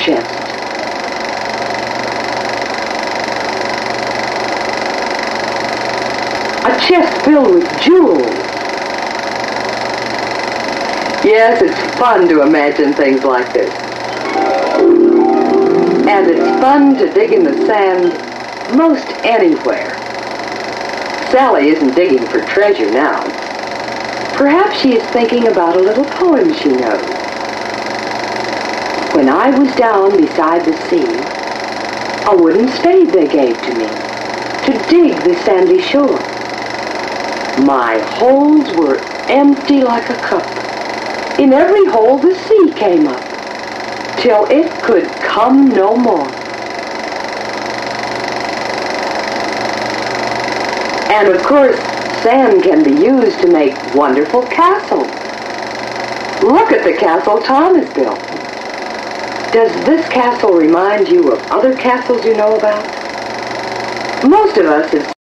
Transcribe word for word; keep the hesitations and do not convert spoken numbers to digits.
chest. A chest filled with jewels. Yes, it's fun to imagine things like this. And it's fun to dig in the sand most anywhere. Sally isn't digging for treasure now. Perhaps she is thinking about a little poem she knows. When I was down beside the sea, a wooden spade they gave to me to dig the sandy shore. My holes were empty like a cup. In every hole the sea came up, till it could come no more. And of course, sand can be used to make wonderful castles. Look at the castle Tom has built. Does this castle remind you of other castles you know about? Most of us have